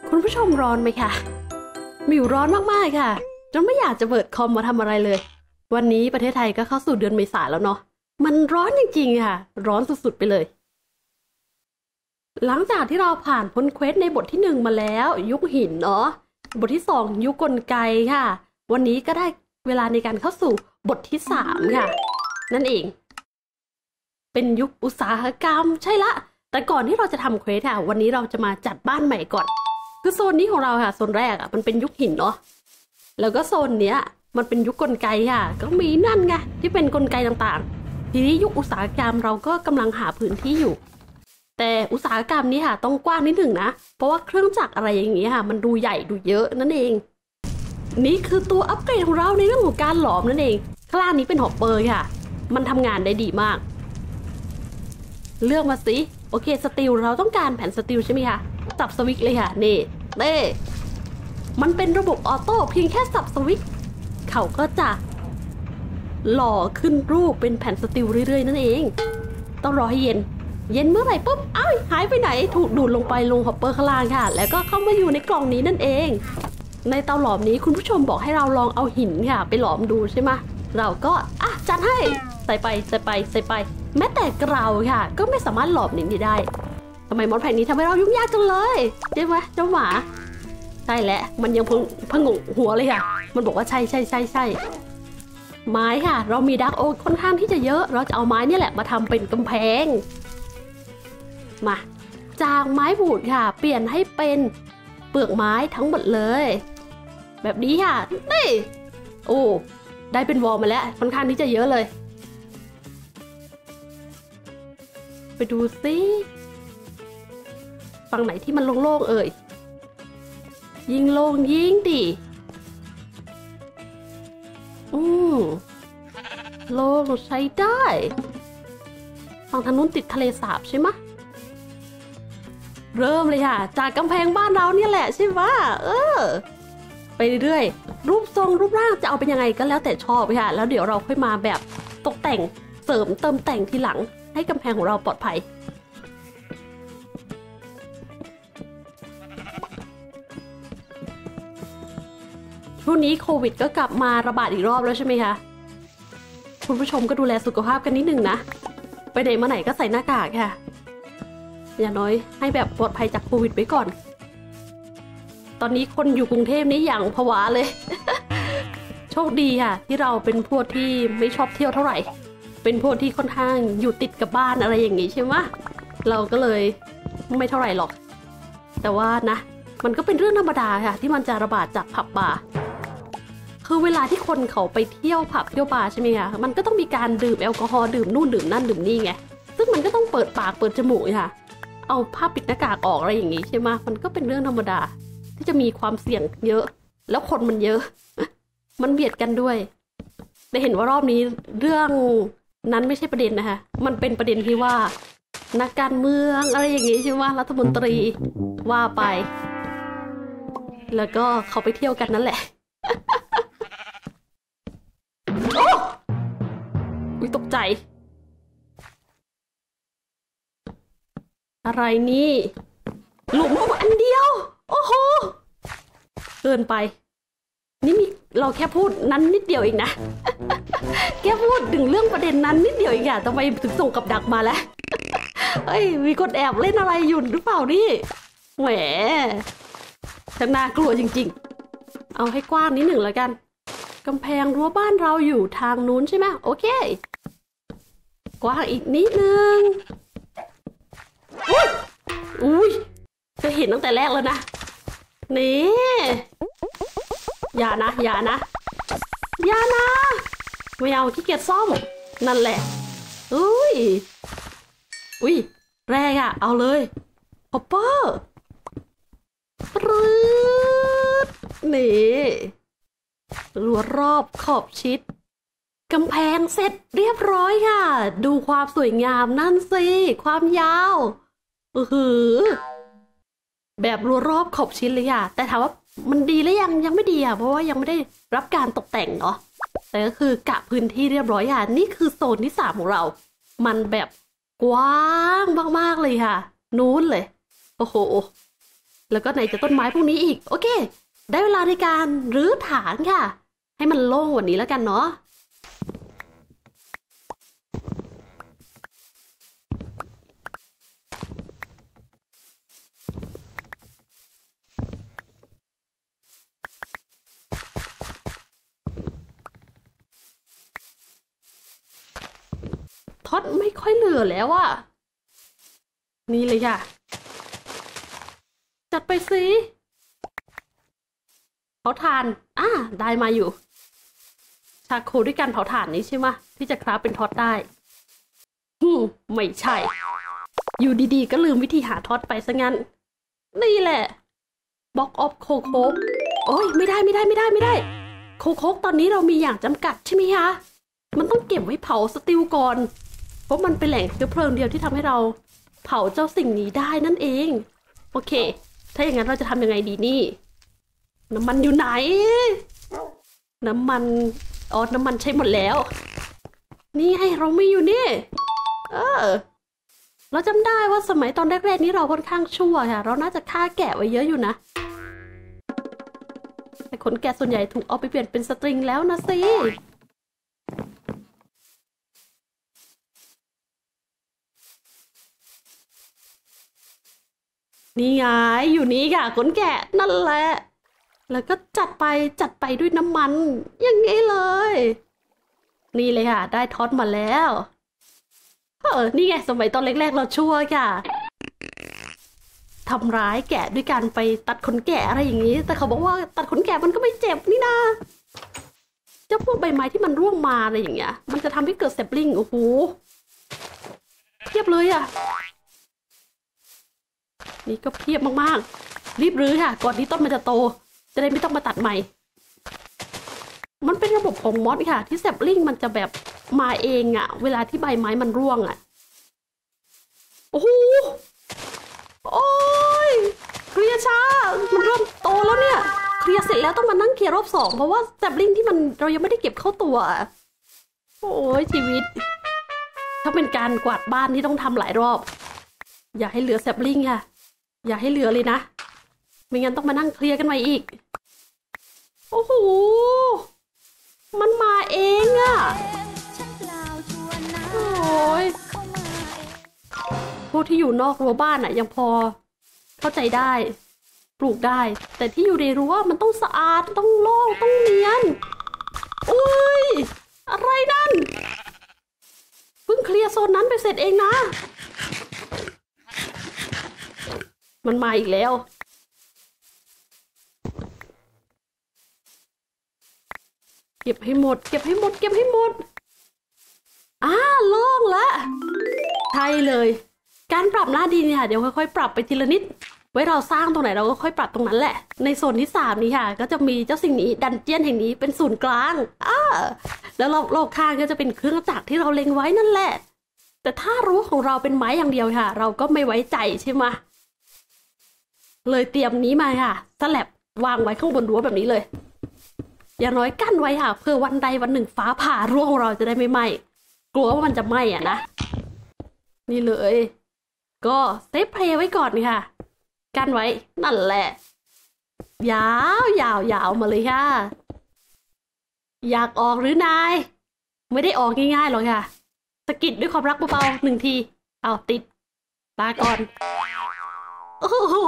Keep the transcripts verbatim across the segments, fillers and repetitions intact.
คุณผู้ชมร้อนไหมคะมิวร้อนมากๆค่ะจนไม่อยากจะเปิดคอมมาทำอะไรเลยวันนี้ประเทศไทยก็เข้าสู่เดือนเมษาแล้วเนาะมันร้อนจริงๆค่ะร้อนสุดๆไปเลยหลังจากที่เราผ่านพ้นเควสในบทที่หนึ่งมาแล้วยุคหินเนาะบทที่สองยุคกลไกค่ะวันนี้ก็ได้เวลาในการเข้าสู่บทที่สามค่ะนั่นเองเป็นยุคอุตสาหกรรมใช่ละแต่ก่อนที่เราจะทำเควสค่ะวันนี้เราจะมาจัดบ้านใหม่ก่อนคือโซนนี้ของเราค่ะโซนแรกอ่ะมันเป็นยุคหินเนาะแล้วก็โซนเนี้ยมันเป็นยุคกลไกค่ะก็มีนั่นไงที่เป็นกลไกต่างๆทีนี้ยุคอุตสาหกรรมเราก็กำลังหาพื้นที่อยู่แต่อุตสาหกรรมนี้ค่ะต้องกว้างนิดหนึ่งนะเพราะว่าเครื่องจักรอะไรอย่างนี้ค่ะมันดูใหญ่ดูเยอะนั่นเองนี่คือตัวอัปเกรดของเราในเรื่องของการหลอมนั่นเองข้างล่างนี้เป็นฮอปเปอร์ค่ะมันทำงานได้ดีมากเลือกมาสิโอเคสตีลเราต้องการแผ่นสตีลใช่ไหมคะสับสวิตช์เลยค่ะนี่เต้มันเป็นระบบออโต้เพียงแค่สับสวิตช์เขาก็จะหล่อขึ้นรูปเป็นแผ่นสตีลเรื่อยๆนั่นเองต้องรอให้เย็นเย็นเมื่อไหร่ปุ๊บอ้าวหายไปไหนถูกดูดลงไปลงฮอปเปอร์ข้างล่างค่ะแล้วก็เข้ามาอยู่ในกล่องนี้นั่นเองในเตาหลอมนี้คุณผู้ชมบอกให้เราลองเอาหินค่ะไปหลอมดูใช่ไหมเราก็อ่ะจัดให้ใส่ไปใส่ไปใส่ไปแม้แต่กราวค่ะก็ไม่สามารถหลอมหินได้ทำไมมอดแผ่นนี้ทำให้เรายุ่งยากจังเลยใช่ไหมเจ้าหมาใช่แหละมันยังพงงหัวเลยค่ะมันบอกว่าใช่ใช่ใช่ใช่ไม้ค่ะเรามีดาร์กโอ๊คค่อนข้างที่จะเยอะเราจะเอาไม้นี่แหละมาทำเป็นกำแพงมาจากไม้บูดค่ะเปลี่ยนให้เป็นเปลือกไม้ทั้งหมดเลยแบบนี้ค่ะนี่โอ้ได้เป็นวอลมาแล้วค่อนข้างที่จะเยอะเลยไปดูสิฝั่งไหนที่มันโล่งๆเอ่ยยิงโล่งยิงดิอืมโล่งใช้ได้ฝั่งทางนู้นติดทะเลสาบใช่ไหมเริ่มเลยค่ะจากกำแพงบ้านเราเนี่ยแหละใช่ไหมเออไปเรื่อยรูปทรงรูปร่างจะเอาเป็นยังไงก็แล้วแต่ชอบค่ะแล้วเดี๋ยวเราค่อยมาแบบตกแต่งเสริมเติมแต่งทีหลังให้กำแพงของเราปลอดภัยช่วงนี้โควิดก็กลับมาระบาดอีกรอบแล้วใช่ไหมคะคุณผู้ชมก็ดูแลสุขภาพกันนิดนึงนะไปไหนมาไหนก็ใส่หน้ากากค่ะอย่างน้อยให้แบบปลอดภัยจากโควิดไว้ก่อนตอนนี้คนอยู่กรุงเทพนี่อย่างผวาเลย โชคดีค่ะที่เราเป็นพวกที่ไม่ชอบเที่ยวเท่าไหร่เป็นพวกที่ค่อนข้างอยู่ติดกับบ้านอะไรอย่างงี้ใช่ไหมเราก็เลยไม่เท่าไหร่หรอกแต่ว่านะมันก็เป็นเรื่องธรรมดาค่ะที่มันจะระบาดจากผับบาร์คือเวลาที่คนเขาไปเที่ยวผับเที่ยวบาร์ใช่ไหมคะมันก็ต้องมีการดื่มแอลกอฮอล์ดื่มนู่นดื่มนั่นดื่มนี่ไงซึ่งมันก็ต้องเปิดปากเปิดจมูกค่ะเอาผ้าปิดหน้ากากออกอะไรอย่างงี้ใช่ไหมมันก็เป็นเรื่องธรรมดาที่จะมีความเสี่ยงเยอะแล้วคนมันเยอะ มันเบียดกันด้วยได้เห็นว่ารอบนี้เรื่องนั้นไม่ใช่ประเด็นนะคะมันเป็นประเด็นที่ว่านักการเมืองอะไรอย่างงี้ใช่ไหมรัฐมนตรีว่าไปแล้วก็เขาไปเที่ยวกันนั่นแหละ โอ้อุ๊ยตกใจอะไรนี่หลุมอันเดียวโอ้โหเกินไปนี่มีเราแค่พูดนั้นนิดเดียวเองนะ แค่พูดถึงเรื่องประเด็นนั้นนิดเดียวเองอะทำไมถึงส่งกับดักมาแล้วเฮ้ยมีคนแอบเล่นอะไรอยู่หรือเปล่านี่แหมช่างน่ากลัวจริงๆเอาให้กว้างนิดหนึ่งแล้วกันกำแพงรั้วบ้านเราอยู่ทางนู้นใช่ไหมโอเคกว้างอีกนิดนึงอุ้ยอุ้ยจะเห็นตั้งแต่แรกแล้วนะนี่อย่านะอย่านะอย่านะไม่เอาขี้เกียจซ่อมนั่นแหละอุ้ยอุ้ยแรงอะเอาเลยฮอปเปอร์ปรึ๊ดนี่รั้วรอบขอบชิดกำแพงเสร็จเรียบร้อยค่ะดูความสวยงามนั่นสิความยาวอือหือแบบรั้วรอบขอบชิดเลยค่ะแต่ถามว่ามันดีหรือยังยังไม่ดีอ่ะเพราะว่ายังไม่ได้รับการตกแต่งเนาะแต่ก็คือกะพื้นที่เรียบร้อยค่ะนี่คือโซนที่สามของเรามันแบบกว้างมากๆเลยค่ะนู้นเลยโอ้โหแล้วก็ไหนจะต้นไม้พวกนี้อีกโอเคได้เวลาในการรื้อฐานค่ะให้มันโล่งกว่านี้แล้วกันเนาะท็อตไม่ค่อยเหลือแล้วอะนี่เลยค่ะจัดไปสิเผาถ่านอ่าได้มาอยู่ชาโคด้วยการเผาถ่านนี้ใช่ไหมที่จะคราฟเป็นท็อตได้ฮึมไม่ใช่อยู่ดีๆก็ลืมวิธีหาท็อตไปซะงั้นนี่แหละบล็อกออฟโคโคกโอ้ยไม่ได้ไม่ได้ไม่ได้ไม่ได้โคโคกตอนนี้เรามีอย่างจำกัดใช่ไหมคะมันต้องเก็บไว้เผาสติลก่อนเพราะมันเป็นแหล่งเชื้อเพลิงเดียวที่ทำให้เราเผาเจ้าสิ่งนี้ได้นั่นเองโอเคถ้าอย่างนั้นเราจะทำยังไงดีนี่น้ำมันอยู่ไหนน้ำมันอ๋อน้ำมันใช้หมดแล้วนี่ไงเราไม่อยู่นี่เออเราจำได้ว่าสมัยตอนแรกๆนี้เราค่อนข้างชั่วค่ะเราน่าจะฆ่าแกะไว้เยอะอยู่นะแต่ขนแกะส่วนใหญ่ถูกเอาไปเปลี่ยนเป็นสตริงแล้วนะสินี่ไงอยู่นี่ค่ะขนแกะนั่นแหละแล้วก็จัดไปจัดไปด้วยน้ำมันอย่างนี้เลยนี่เลยค่ะได้ท็อตมาแล้วเออนี่ไงสมัยตอนเล็กๆเราชั่วค่ะทำร้ายแกะด้วยการไปตัดขนแกะอะไรอย่างนี้แต่เขาบอกว่าตัดขนแกะมันก็ไม่เจ็บนี่นะเจ้าพวกใบไม้ที่มันร่วงมาอะไรอย่างเงี้ยมันจะทำให้เกิดเซปลิงโอ้โหเพียบเลยอ่ะนี่ก็เพียบมากๆรีบรื้อค่ะก่อนที่ต้นมันจะโตจะได้ไม่ต้องมาตัดใหม่มันเป็นระบบของมอสค่ะที่แซปลิงมันจะแบบมาเองอะเวลาที่ใบไม้มันร่วงอะโอ้โหโอ้ยเคลียร์ช้ามันเริ่มโตแล้วเนี่ยเคลียร์เสร็จแล้วต้องมานั่งเคลียร์รอบสองเพราะว่าแซปลิงที่มันเรายังไม่ได้เก็บเข้าตัวโอ้ยชีวิตถ้าเป็นการกวาดบ้านที่ต้องทำหลายรอบอย่าให้เหลือแซปลิงค่ะอย่าให้เหลือเลยนะไม่งั้นต้องมานั่งเคลียร์กันใหม่อีกโอ้โหมันมาเองอะโอ้ยพวกที่อยู่นอกรั้วบ้านอะยังพอเข้าใจได้ปลูกได้แต่ที่อยู่ในรั้วมันต้องสะอาดต้องโล่งต้องเนียนอุ้ยอะไรนั่นเพิ่งเคลียร์โซนนั้นไปเสร็จเองนะมันมาอีกแล้วเก็บให้หมดเก็บให้หมดเก็บให้หมดอ่าโล่งละใช่เลยการปรับหน้าดินเนี่ยเดี๋ยวค่อยๆปรับไปทีละนิดไว้เราสร้างตรงไหนเราก็ค่อยปรับตรงนั้นแหละในโซนที่สามนี้ค่ะก็จะมีเจ้าสิ่งนี้ดันเจียนแห่งนี้เป็นศูนย์กลางอ่าแล้วรอบๆข้างก็จะเป็นเครื่องจักรที่เราเล็งไว้นั่นแหละแต่ถ้ารั้วของเราเป็นไม้อย่างเดียวค่ะเราก็ไม่ไว้ใจใช่ไหมเลยเตรียมนี้มาค่ะสแลบวางไว้ข้างบนรั้วแบบนี้เลยอย่างน้อยกั้นไว้ค่ะเพื่อวันใดวันหนึ่งฟ้าผ่ารั้วของเราจะได้ไม่ไหม้กลัวว่ามันจะไหม้อ่ะนะนี่เลยก็เซฟเพลย์ไว้ก่อนค่ะกั้นไว้นั่นแหละยาวยาวยาวมาเลยค่ะอยากออกหรือนายไม่ได้ออกง่ายๆหรอกค่ะสะกิดด้วยความรักเบาๆหนึ่งทีเอาติดลาก่อนโอ้โห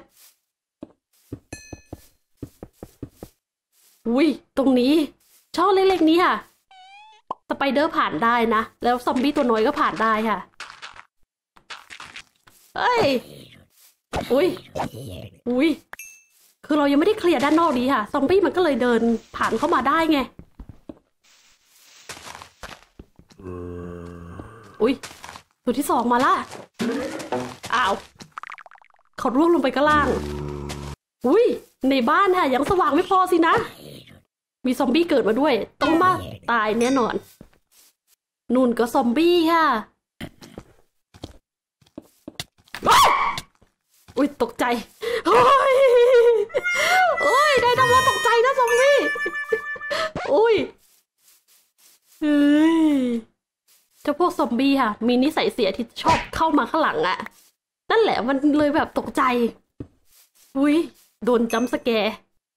อุ้ยตรงนี้ช่องเล็กๆนี้ค่ะสไปเดอร์ผ่านได้นะแล้วซอมบี้ตัวน้อยก็ผ่านได้ค่ะเอ้ยอุ้ยอุ้ยคือเรายังไม่ได้เคลียร์ด้านนอกนี้ค่ะซอมบี้มันก็เลยเดินผ่านเข้ามาได้ไงอุ้ยตัวที่สองมาละอ้าวเขาร่วงลงไปข้างล่างอุ้ยในบ้านค่ะยังสว่างไม่พอสินะมีซอมบี้เกิดมาด้วยต้องมาตายแน่นอนนู่นก็ซอมบี้ค่ะอุ้ยตกใจโอ้ยโอ้ยได้ทำแล้วตกใจนะซอมบี้อุ้ยเฮ้ยเจ้าพวกซอมบี้ค่ะมีนิสัยเสียที่ชอบเข้ามาข้างหลังอะนั่นแหละมันเลยแบบตกใจอุ้ยโดนจัมป์สแกร์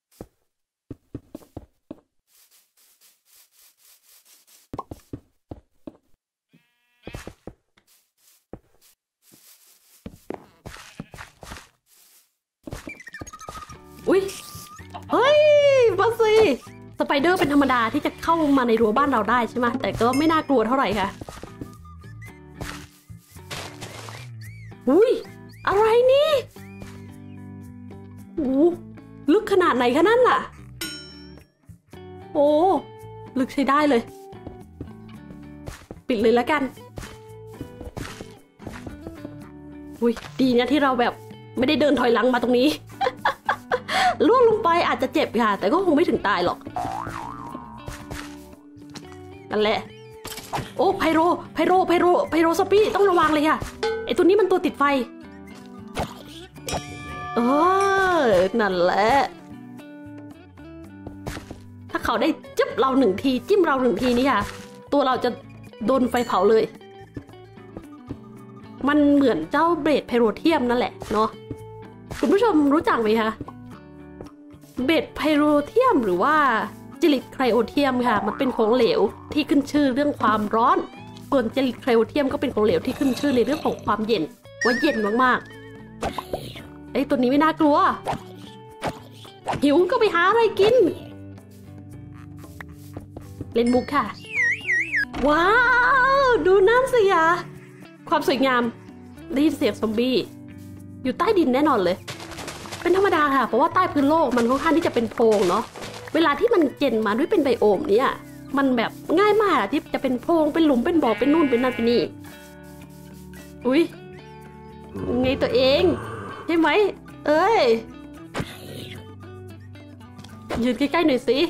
อุ้ยเฮ้ยมาสิสไปเดอร์เป็นธรรมดาที่จะเข้ามาในรั้วบ้านเราได้ใช่ไหมแต่ก็ไม่น่ากลัวเท่าไหร่ค่ะอุ้ยอะไรนี่โอ้ลึกขนาดไหนคะนั่นล่ะโอ้ลึกใช้ได้เลยปิดเลยแล้วกันอุ้ยดีนะที่เราแบบไม่ได้เดินถอยหลังมาตรงนี้ ล่วงลงไปอาจจะเจ็บค่ะแต่ก็คงไม่ถึงตายหรอกนั่นแหละโอ้ไพโรไพโรไพโรไพโรซอปี้ต้องระวังเลยค่ะไอตัวนี้มันตัวติดไฟเออนั่นแหละถ้าเขาได้จิ๊บเราหนึ่งทีจิ้มเราหนึ่งทีนี่ค่ะตัวเราจะโดนไฟเผาเลยมันเหมือนเจ้าเบรดไพโรเทียมนั่นแหละเนาะคุณผู้ชมรู้จักไหมคะเบรดไพโรเทียมหรือว่าเจลิตไครโอเทียมค่ะมันเป็นของเหลวที่ขึ้นชื่อเรื่องความร้อนส่วนเจลิตไครโอเทียมก็เป็นของเหลวที่ขึ้นชื่อในเรื่องของความเย็นว่าเย็นมากๆไอ้ตัวนี้ไม่น่ากลัวหิวก็ไปหาอะไรกินเล่นมุกค่ะว้าวดูน้ำสิยะความสวยงามได้ยินเสียงซอมบี้อยู่ใต้ดินแน่นอนเลยเป็นธรรมดาค่ะเพราะว่าใต้พื้นโลกมันค่อนข้างที่จะเป็นโพรงเนาะเวลาที่มันเจนมาด้วยเป็นไบโอมเนี่ยมันแบบง่ายมากที่จะเป็นโพรงเป็นหลุมเป็นบ่อเป็นนู่นเป็นนั่นเป็นนี่อุ้ยไงตัวเองใช่ไหมเอ้ยยืนใกล้ๆหน่อยสิ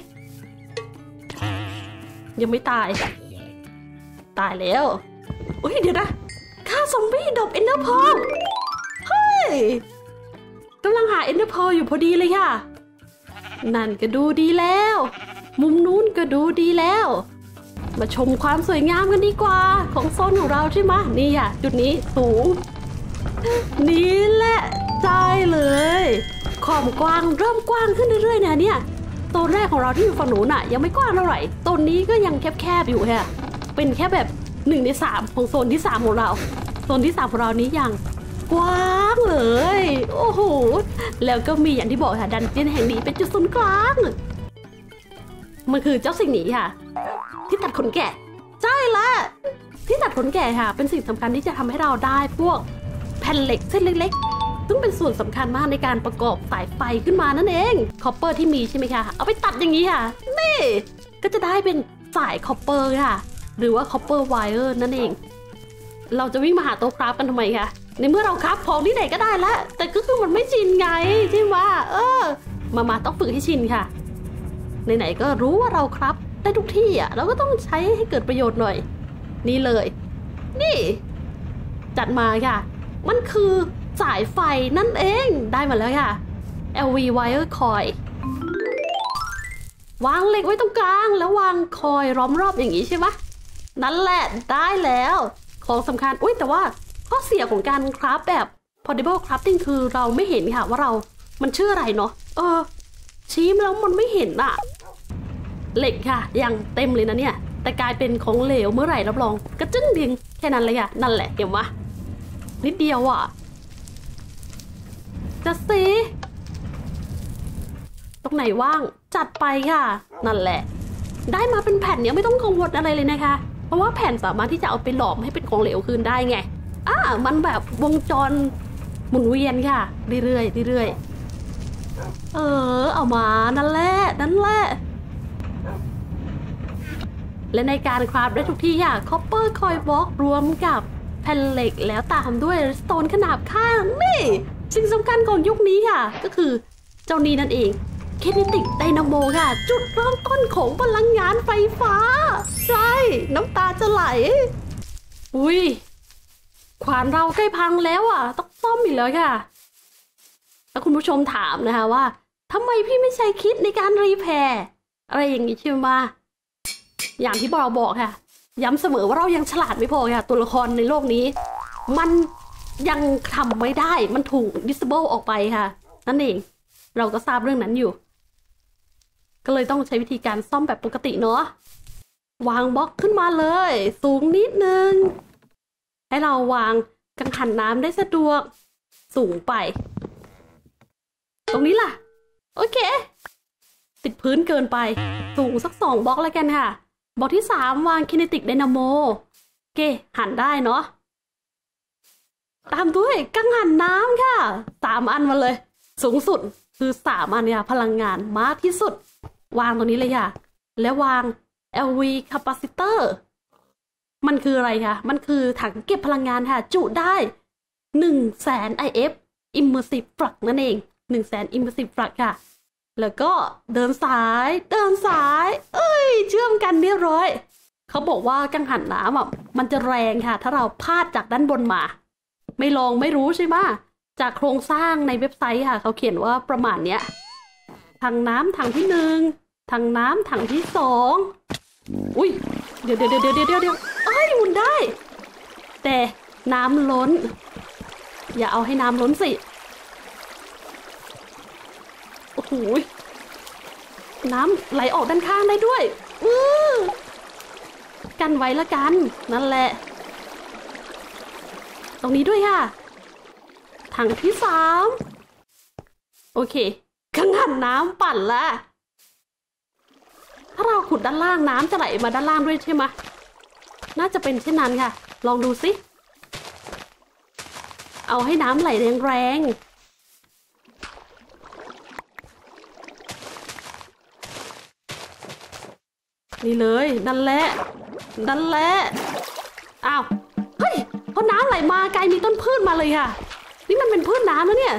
ยังไม่ตายตายแล้วอุ้ยเดี๋ยวนะฆ่าซอมบี้ดบเอ็นเดอร์พอลเฮ้ยกำลังหาเอ็นเดอร์พอลอยู่พอดีเลยค่ะนั่นก็ดูดีแล้วมุมนู้นก็ดูดีแล้วมาชมความสวยงามกันดีกว่าของโซนของเราใช่ไหมนี่ค่ะจุดนี้สูงนี่แหละใช่เลยขอบกว้างเริ่มกว้างขึ้นเรื่อยๆเนี่ยเนี่ยโซนแรกของเราที่อยู่ฝั่งนู้นน่ะยังไม่กว้างเท่าไหร่โซนนี้ก็ยังแคบๆอยู่ค่ะเป็นแค่แบบหนึ่งในสามของโซนที่สามของเราโซนที่สามของเรานี้ยังกว้างเลยโอ้โหแล้วก็มีอย่างที่บอกค่ะดันเจี้ยนแห่งนี้เป็นจุดศูนย์กลางมันคือเจ้าสิ่งนี้ค่ะที่ตัดขนแกะใช่ละที่ตัดขนแกะค่ะเป็นสิ่งสำคัญที่จะทำให้เราได้พวกแผ่นเหล็กเส้นเล็กๆซึ่งเป็นส่วนสำคัญมากในการประกอบสายไฟขึ้นมานั่นเองคอปเปอร์ที่มีใช่ไหมคะเอาไปตัดอย่างนี้ค่ะนี่ก็จะได้เป็นสายคอปเปอร์ค่ะหรือว่าคอปเปอร์ไวเออร์นั่นเองเราจะวิ่งมาหาโต๊ะคราฟกันทำไมคะในเมื่อเราคราฟของที่ไหนก็ได้แล้วแต่ก็คือมันไม่ชินไงใช่ไหมเออมามาต้องฝึกให้ชินค่ะไหนๆก็รู้ว่าเราครับได้ทุกที่อ่ะเราก็ต้องใช้ให้เกิดประโยชน์หน่อยนี่เลยนี่จัดมาค่ะมันคือสายไฟนั่นเองได้มาแล้วค่ะ แอล วี Wire Coil วางเหล็กไว้ตรงกลางแล้ววางคอยล้อมรอบอย่างนี้ใช่ไหมนั่นแหละได้แล้วของสำคัญอุ้ยแต่ว่าข้อเสียของการคราฟแบบ Portable Crafting คือเราไม่เห็นค่ะว่าเรามันชื่ออะไรเนาะเออชี้มาแล้วมันไม่เห็นอะเหล็กค่ะยังเต็มเลยนะเนี่ยแต่กลายเป็นของเหลวเมื่อไหร่รับรองกระจึ้งเดียงแค่นั้นเลยค่ะนั่นแหละเห็นไหมนิดเดียวอะจะสิตรงไหนว่างจัดไปค่ะนั่นแหละได้มาเป็นแผ่นเนี้ยไม่ต้องกังวลอะไรเลยนะคะเพราะว่าแผ่นสามารถที่จะเอาไปหลอมให้เป็นของเหลวคืนได้ไงอ่ามันแบบวงจรหมุนเวียนค่ะเรื่อยๆเรื่อยๆเออเอามานั่นแหละนั่นแหละและในการคราฟได้ทุกที่ค่ะคอปเปอร์คอยบล็อกรวมกับแผ่นเหล็กแล้วตามด้วยสโตนขนาบข้างนี่สิ่งสำคัญของยุคนี้ค่ะก็คือเจ้านี้นั่นเองเคเนติกไดนาโมค่ะจุดเริ่มต้นของพลังงานไฟฟ้าใช่น้ำตาจะไหลอุ้ยขวานเราใกล้พังแล้วอ่ะต้องซ่อมอีกแล้วค่ะแล้วคุณผู้ชมถามนะคะว่าทำไมพี่ไม่ใช้คิดในการรีแพร์อะไรอย่างนี้ใช่ไหมอย่างที่เราบอกค่ะย้ำเสมอว่าเรายังฉลาดไม่พอค่ะตัวละครในโลกนี้มันยังทำไม่ได้มันถูก disable ออกไปค่ะนั่นเองเราก็ทราบเรื่องนั้นอยู่ก็เลยต้องใช้วิธีการซ่อมแบบปกติเนาะวางบล็อกขึ้นมาเลยสูงนิดนึงให้เราวางกังหันน้ำได้สะดวกสูงไปตรงนี้ล่ะโอเคติดพื้นเกินไปสูงสักสองบล็อกแล้วกันค่ะบล็อกที่สามวางคิเนติกไดนาโมโอเคหันได้เนาะตามด้วยกังหันน้ำค่ะสามอันมาเลยสูงสุดคือสามอันเนี่ยพลังงานมากที่สุดวางตรงนี้เลยค่ะแล้ววาง แอล วี capacitor มันคืออะไรคะมันคือถังเก็บพลังงานค่ะจุได้หนึ่งแสน ไอ เอฟ immersive flux นั่นเองหนึ่งแสน immersive flux ค่ะแล้วก็เดินสายเดินสายเอ้ยเชื่อมกันเรียบร้อยเขาบอกว่ากังหันน้ำอ่ะมันจะแรงค่ะถ้าเราพาดจากด้านบนมาไม่ลองไม่รู้ใช่ไหมจากโครงสร้างในเว็บไซต์ค่ะเขาเขียนว่าประมาณเนี้ยถังน้ำถังที่หนึ่งถังน้ำถังที่สองอุ้ยเดี๋ยวเดี๋ยวเดี๋ยวเดี๋ยวเดี๋ยวเดี๋ยวเอ้ยหมุนได้แต่น้ำล้นอย่าเอาให้น้ำล้นสิโอ้โหน้ำไหลออกด้านข้างได้ด้วยอือกันไว้ละกันนั่นแหละตรงนี้ด้วยค่ะถังที่สามโอเคกังหันน้ำปั่นละถ้าเราขุดด้านล่างน้ำจะไหลมาด้านล่างด้วยใช่ไหมน่าจะเป็นเช่นนั้นค่ะลองดูสิเอาให้น้ำไหลแรงๆนี่เลยนั่นแหละนั่นแหละอ้าวเฮ้ยพอน้ำไหลมากลายมีต้นพืชมาเลยค่ะนี่มันเป็นพืชน้ำแล้วเนี่ย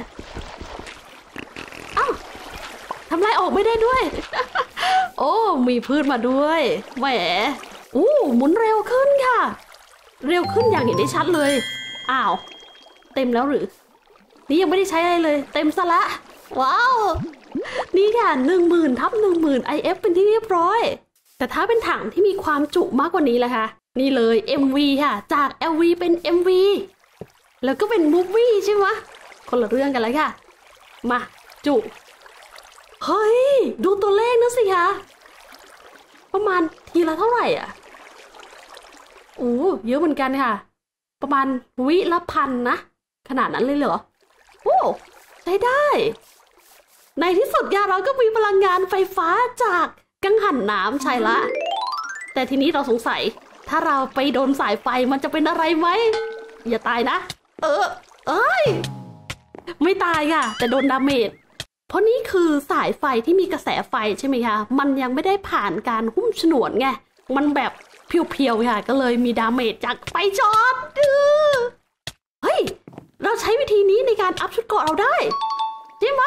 อ้าวทำลายออกไม่ได้ด้วย โอ้มีพืชมาด้วยแหมอู้หมุนเร็วขึ้นค่ะเร็วขึ้นอย่างเห็นได้ชัดเลยอ้าวเต็มแล้วหรือนี่ยังไม่ได้ใช้อะไรเลยเต็มซะละว้าวนี่ค่ะหนึ่งหมื่นทับหนึ่งหมื่นไอเอฟเป็นที่เรียบร้อยแต่ถ้าเป็นถังที่มีความจุมากกว่านี้ล่ะค่ะนี่เลย เอ็ม วี ค่ะจาก แอล วี เป็น เอ็ม วี แล้วก็เป็น Movie ใช่ไหมคนละเรื่องกันเลยค่ะมาจุเฮ้ยดูตัวเลขนะสิคะประมาณทีละเท่าไหร่อ่ะโอ้เยอะเหมือนกันค่ะประมาณวิละพันนะขนาดนั้นเลยเหรอโอ้ใช้ได้ในที่สุดยาเราก็มีพลังงานไฟฟ้าจากกังหันน้ำใช่ละแต่ทีนี้เราสงสัยถ้าเราไปโดนสายไฟมันจะเป็นอะไรไหมอย่าตายนะเออเอ้ยไม่ตายค่ะแต่โดนดาเมจเพราะนี่คือสายไฟที่มีกระแสไฟใช่ไหมคะมันยังไม่ได้ผ่านการหุ้มฉนวนไงมันแบบเพียวๆค่ะก็เลยมีดาเมจจากไฟช็อตเฮ้ยเราใช้วิธีนี้ในการอัพชุดเกราะเราได้จริงปะ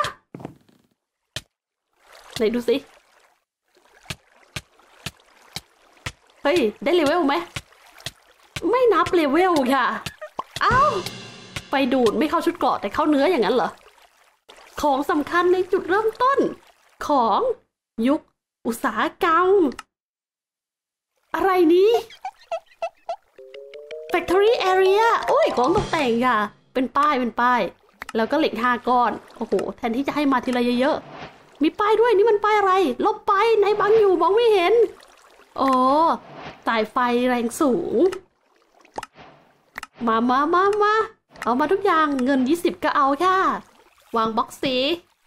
ไหนดูสิเฮ้ยได้เลเวลไหมไม่นับเลเวลค่ะอ้าวไฟดูดไม่เข้าชุดเกราะแต่เข้าเนื้ออย่างนั้นเหรอของสำคัญในจุดเริ่มต้นของยุคอุตสาหกรรมอะไรนี้ Factory Area โอ้ยของตกแต่งค่ะเป็นป้ายเป็นป้ายแล้วก็เหล็กห้าก้อนโอ้โหแทนที่จะให้มาทีละเยอะๆมีป้ายด้วยนี่มันป้ายอะไรลบไปในบังอยู่มองไม่เห็นโอ้สายไฟแรงสูงมามามามาเอามาทุกอย่างเงินยี่สิบก็เอาค่ะวางบ็อกสี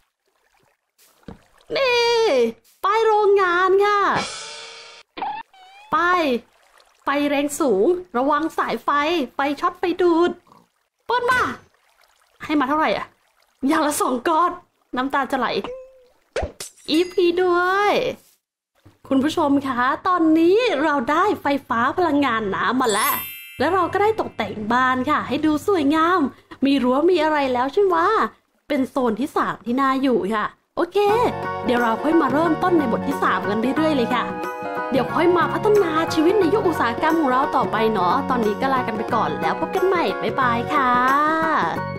นี่ป้ายโรงงานค่ะป้ายไฟแรงสูงระวังสายไฟไฟช็อตไฟดูดเปิดมาให้มาเท่าไหร่อ่ะอย่างละสองก้อนน้ำตาจะไหลอีพีด้วยคุณผู้ชมคะตอนนี้เราได้ไฟฟ้าพลังงานน้ำมาแล้วแล้วเราก็ได้ตกแต่งบ้านค่ะให้ดูสวยงามมีรั้วมีอะไรแล้วใช่ไหมเป็นโซนที่สามที่น่าอยู่ค่ะโอเคเดี๋ยวเราค่อยมาเริ่มต้นในบทที่สามกันเรื่อยๆเลยค่ะเดี๋ยวค่อยมาพัฒนาชีวิตในยุคอุตสาหกรรมของเราต่อไปเนาะตอนนี้ก็ลากันไปก่อนแล้วพบกันใหม่บ๊ายบายค่ะ